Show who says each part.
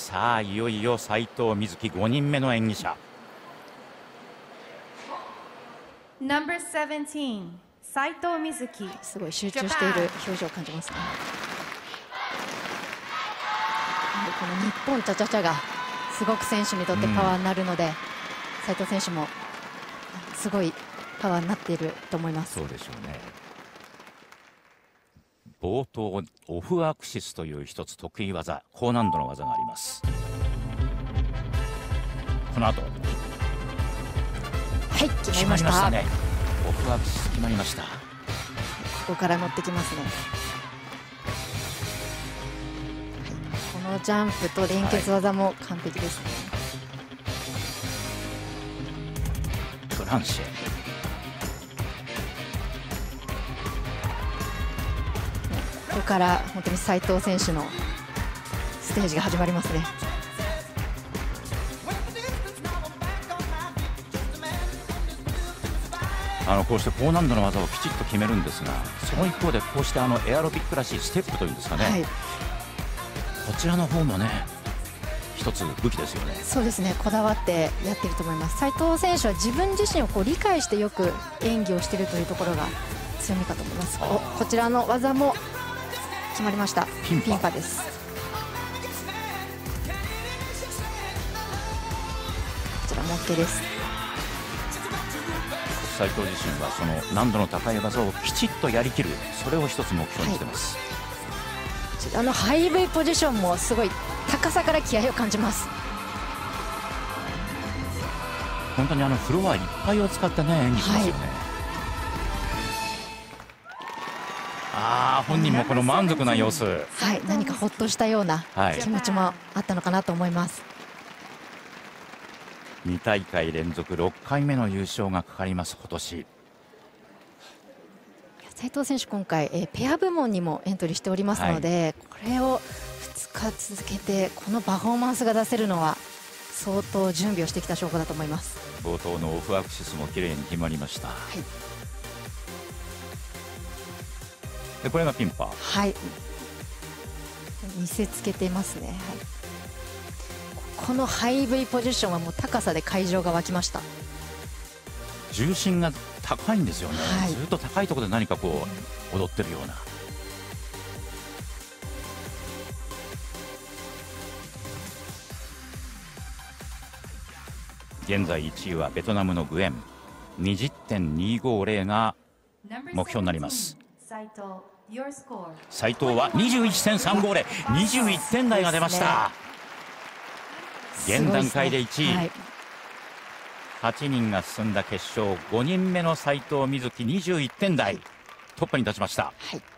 Speaker 1: さあいよいよ斉藤瑞希5人目の演技者。
Speaker 2: No.17 斉藤瑞希。
Speaker 3: すごい集中している表情を感じますね。この日本チャチャチャがすごく選手にとってパワーになるので、斉藤選手もすごいパワーになっていると思います。
Speaker 1: そうでしょうね。冒頭オフアクシスという一つ得意技、高難度の技があります。この後
Speaker 3: はい決まりました。
Speaker 1: ね、オフアクシス決まりました。
Speaker 3: ここから乗ってきますね。このジャンプと連結技も完璧ですね。
Speaker 1: フランシェ、
Speaker 3: ここから本当に斉藤選手のステージが始まりますね。
Speaker 1: こうして高難度の技をきちっと決めるんですが、その一方でこうしてエアロビックらしいステップというんですかね、はい、こちらの方もね一つ武器ですよね。
Speaker 3: そうですね、こだわってやっていると思います。斉藤選手は自分自身を理解してよく演技をしているというところが強みかと思います。こちらの技も決まりました。ピンパです。こちらも OK です。
Speaker 1: 斉藤自身はその難度の高い技をきちっとやりきる、それを一つ目標にしています。
Speaker 3: はい、ハイウェイポジションもすごい高さから気合を感じます。
Speaker 1: 本当にフロアいっぱいを使ってね演技しますよね。はい、本人もこの満足な様子、はい、
Speaker 3: 何かほっとしたような気持ちもあったのかなと思います。
Speaker 1: 2大会連続6回目の優勝がかかります今年。
Speaker 3: 斉藤選手今回ペア部門にもエントリーしておりますので、これを2日続けてこのパフォーマンスが出せるのは相当準備をしてきた証拠だと思います。
Speaker 1: 冒頭のオフアクシスも綺麗に決まりました。はい、でこれがピンパー、
Speaker 3: はい、見せつけてますね。はい、このハイ V ポジションはもう高さで会場が沸きました。
Speaker 1: 重心が高いんですよね。はい、ずっと高いところで何かこう踊ってるような。現在1位はベトナムのグエン、20.250 が目標になります。斉藤は 21.350、21点台が出ました。現段階で1位、はい、8人が進んだ決勝、5人目の斉藤瑞希21点台、トップに立ちました。
Speaker 3: はい、